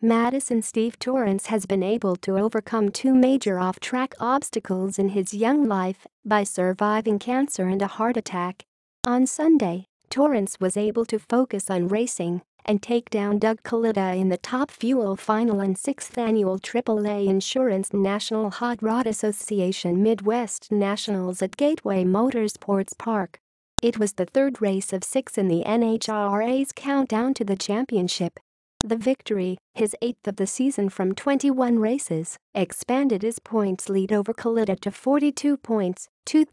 MADISON Steve Torrence has been able to overcome two major off-track obstacles in his young life by surviving cancer and a heart attack. On Sunday, Torrence was able to focus on racing and take down Doug Kalitta in the Top Fuel Final and 6th Annual AAA Insurance National Hot Rod Association Midwest Nationals at Gateway Motorsports Park. It was the third race of 6 in the NHRA's countdown to the championship. The victory, his 8th of the season from 21 races, expanded his points lead over Kalitta to 42 points,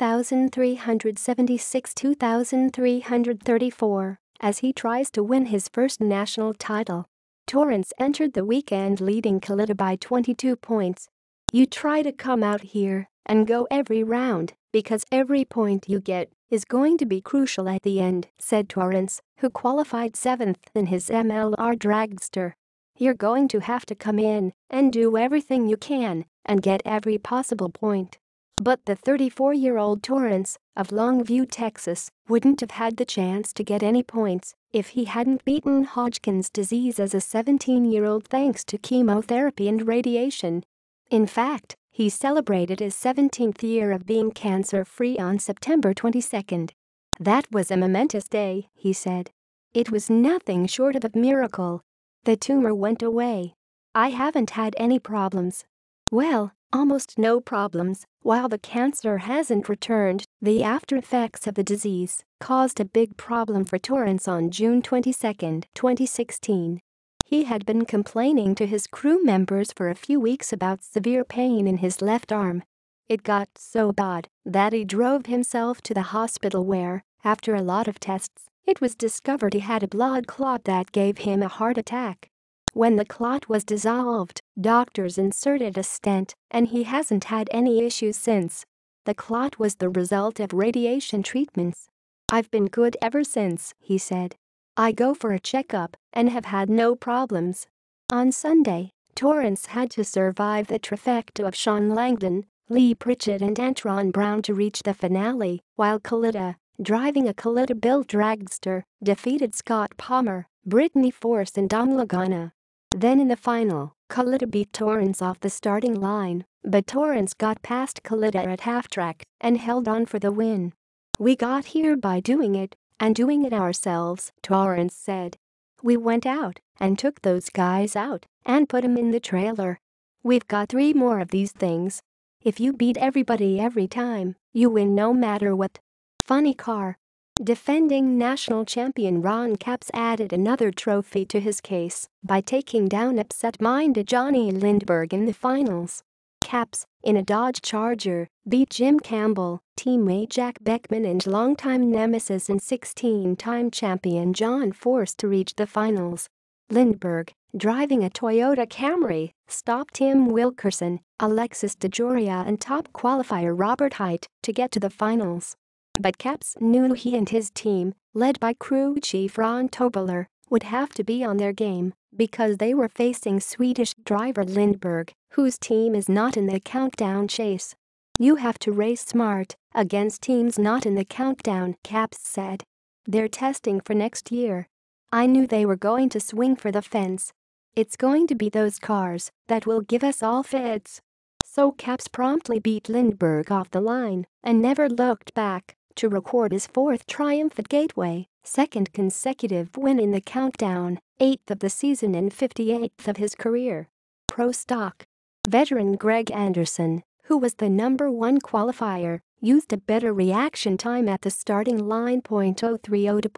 2,376-2,334, as he tries to win his first national title. Torrence entered the weekend leading Kalitta by 22 points. "You try to come out here and go every round, because every point you get is going to be crucial at the end," said Torrence, who qualified 7th in his MLR dragster. "You're going to have to come in and do everything you can and get every possible point." But the 34-year-old Torrence of Longview, Texas, wouldn't have had the chance to get any points if he hadn't beaten Hodgkin's disease as a 17-year-old thanks to chemotherapy and radiation. In fact, he celebrated his 17th year of being cancer-free on September 22. "That was a momentous day," he said. "It was nothing short of a miracle. The tumor went away. I haven't had any problems. Well, almost no problems. While the cancer hasn't returned, the after-effects of the disease caused a big problem for Torrence on June 22, 2016. He had been complaining to his crew members for a few weeks about severe pain in his left arm. It got so bad that he drove himself to the hospital where, after a lot of tests, it was discovered he had a blood clot that gave him a heart attack. When the clot was dissolved, doctors inserted a stent, and he hasn't had any issues since. The clot was the result of radiation treatments. I've been good ever since," he said. "I go for a checkup and have had no problems." On Sunday, Torrence had to survive the trifecta of Sean Langdon, Lee Pritchett and Antron Brown to reach the finale, while Kalitta, driving a Kalitta-built dragster, defeated Scott Palmer, Brittany Force and Dom Lagana. Then in the final, Kalitta beat Torrence off the starting line, but Torrence got past Kalitta at half-track and held on for the win. "We got here by doing it, and doing it ourselves," Torrence said. "We went out and took those guys out and put them in the trailer. We've got 3 more of these things. If you beat everybody every time, you win no matter what." Funny car. Defending national champion Ron Capps added another trophy to his case by taking down upset-minded Johnny Lindbergh in the finals. Capps, in a Dodge Charger, beat Jim Campbell, teammate Jack Beckman and longtime nemesis and 16-time champion John Force to reach the finals. Lindbergh, driving a Toyota Camry, stopped Tim Wilkerson, Alexis DeJoria and top qualifier Robert Hight to get to the finals. But Capps knew he and his team, led by crew chief Ron Tobeler, would have to be on their game because they were facing Swedish driver Lindbergh, whose team is not in the countdown chase. "You have to race smart against teams not in the countdown," Capps said. "They're testing for next year. I knew they were going to swing for the fence. It's going to be those cars that will give us all fits." So Capps promptly beat Lindbergh off the line and never looked back to record his 4th triumph at Gateway, 2nd consecutive win in the countdown, 8th of the season and 58th of his career. Pro Stock. Veteran Greg Anderson, who was the number 1 qualifier, used a better reaction time at the starting line .030 to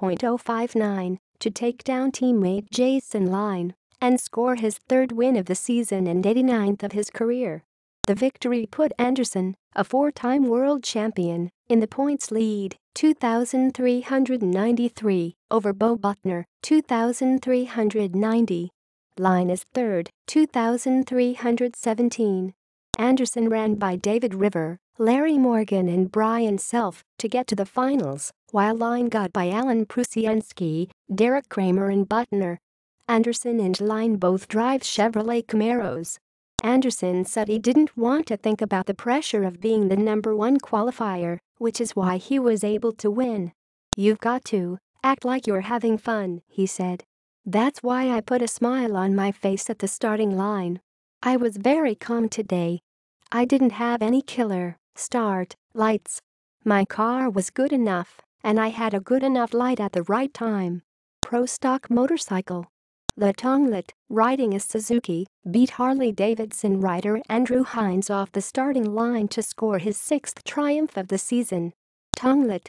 .059 to take down teammate Jason Line and score his 3rd win of the season and 89th of his career. The victory put Anderson, a 4-time world champion, in the points lead, 2,393, over Bo Butner, 2,390. Line is 3rd, 2,317. Anderson ran by David River, Larry Morgan and Brian Self to get to the finals, while Line got by Alan Prusienski, Derek Kramer and Butner. Anderson and Line both drive Chevrolet Camaros. Anderson said he didn't want to think about the pressure of being the number 1 qualifier, which is why he was able to win. "You've got to act like you're having fun," he said. That's why I put a smile on my face at the starting line. I was very calm today. I didn't have any killer start lights. My car was good enough, and I had a good enough light at the right time. Pro Stock Motorcycle. The Tonglet, riding a Suzuki, beat Harley-Davidson rider Andrew Hines off the starting line to score his 6th triumph of the season. Tonglet,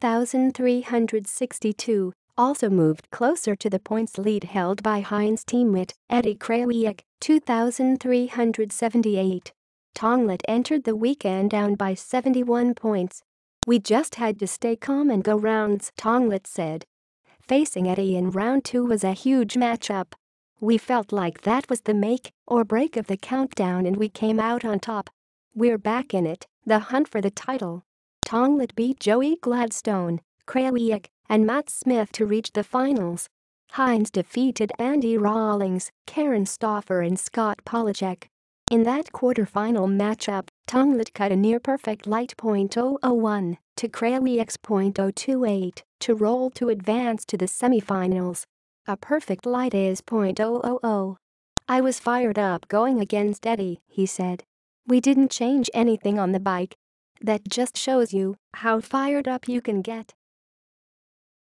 2,362, also moved closer to the points lead held by Hines' teammate Eddie Krawiec, 2,378. Tonglet entered the weekend down by 71 points. "We just had to stay calm and go rounds," Tonglet said. Facing Eddie in round 2 was a huge matchup. "We felt like that was the make or break of the countdown and we came out on top. We're back in it, the hunt for the title." Tonglet beat Joey Gladstone, Krawiec, and Matt Smith to reach the finals. Hines defeated Andy Rawlings, Karen Stauffer and Scott Polacek. In that quarter-final matchup, Tonglet cut a near-perfect light .001 to Krawiec's .028 to roll to advance to the semifinals. A perfect light is .000. "I was fired up going against Eddie," he said. "We didn't change anything on the bike. That just shows you how fired up you can get."